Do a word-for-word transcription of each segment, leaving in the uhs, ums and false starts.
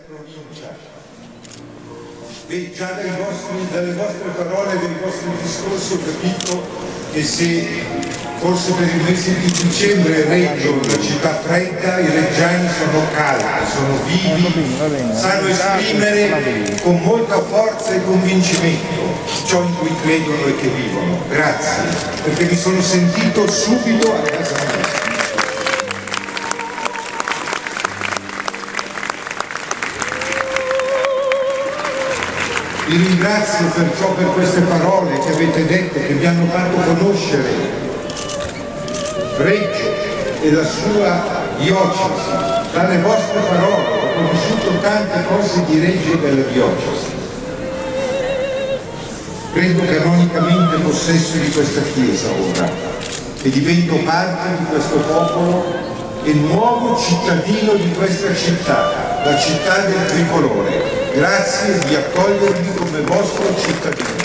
provincia. E già dai vostri, dalle vostre parole, dai vostri discorsi ho capito che se forse per il mese di dicembre Reggio, una città fredda, i reggiani sono caldi, sono vivi, sanno esprimere con molta forza e convincimento ciò in cui credono e che vivono. Grazie, perché mi sono sentito subito a casa mia. Vi ringrazio perciò per queste parole che avete detto, che mi hanno fatto conoscere Reggio e la sua diocesi. Dalle vostre parole ho conosciuto tante cose di Reggio e della diocesi. Prendo canonicamente possesso di questa chiesa ora e divento parte di questo popolo e nuovo cittadino di questa città, la città del tricolore. Grazie di accogliermi come vostro cittadino.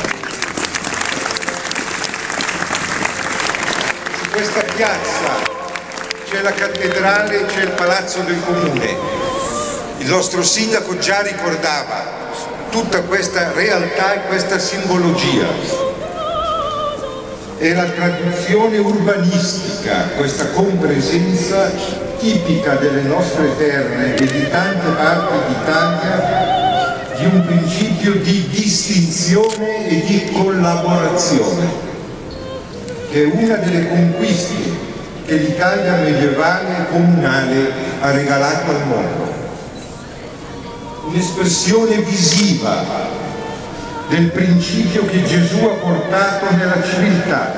Su questa piazza c'è la cattedrale e c'è il palazzo del comune. Il nostro sindaco già ricordava tutta questa realtà e questa simbologia. È la tradizione urbanistica, questa compresenza tipica delle nostre terre e di tante parti d'Italia, di un principio di distinzione e di collaborazione, che è una delle conquiste che l'Italia medievale e comunale ha regalato al mondo. Un'espressione visiva del principio che Gesù ha portato nella civiltà.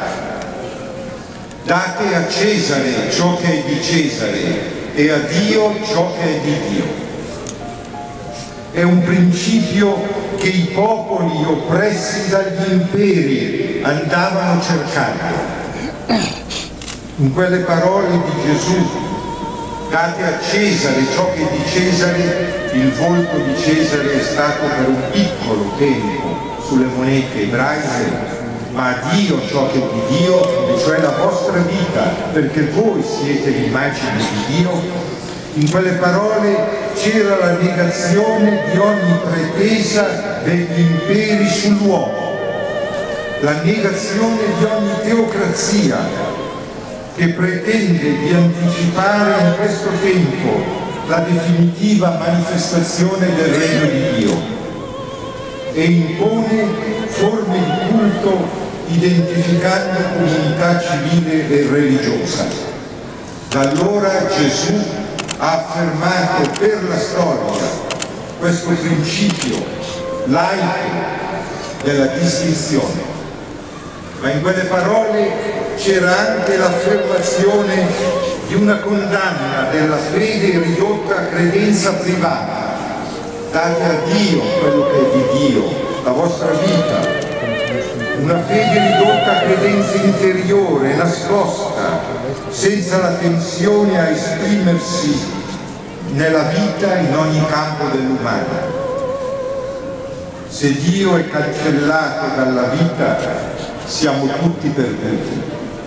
Date a Cesare ciò che è di Cesare e a Dio ciò che è di Dio. È un principio che i popoli oppressi dagli imperi andavano cercando. In quelle parole di Gesù, date a Cesare ciò che è di Cesare, il volto di Cesare è stato per un piccolo tempo sulle monete ebraiche, ma a Dio ciò che è di Dio, e cioè la vostra vita, perché voi siete l'immagine di Dio. In quelle parole c'era la negazione di ogni pretesa degli imperi sull'uomo, la negazione di ogni teocrazia che pretende di anticipare in questo tempo la definitiva manifestazione del regno di Dio e impone forme di culto identificando comunità civile e religiosa. Da allora Gesù ha affermato per la storia questo principio laico della distinzione, ma in quelle parole c'era anche l'affermazione di una condanna della fede ridotta a credenza privata. Date a Dio quello che è di Dio, la vostra vita, una fede ridotta a credenza interiore, nascosta, senza la tensione a esprimersi nella vita in ogni campo dell'umano. Se Dio è cancellato dalla vita, siamo tutti perduti.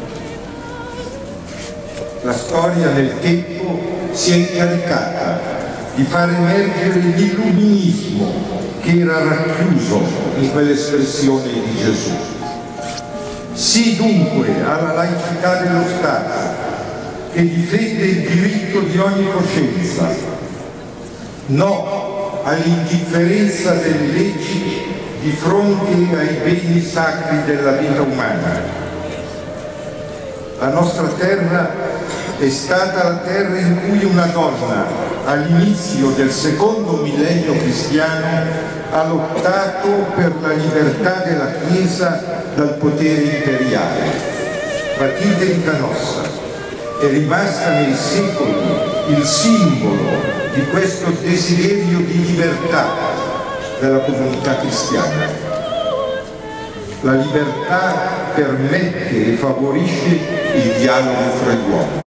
La storia nel tempo si è incaricata di far emergere l'illuminismo che era racchiuso in quell'espressione di Gesù. Sì dunque alla laicità dello Stato che difende il diritto di ogni coscienza, no all'indifferenza delle leggi di fronte ai beni sacri della vita umana. La nostra terra è stata la terra in cui una donna all'inizio del secondo millennio cristiano ha lottato per la libertà della Chiesa dal potere imperiale. Matilde di Canossa è rimasta nei secoli il simbolo di questo desiderio di libertà della comunità cristiana. La libertà permette e favorisce il dialogo fra gli uomini.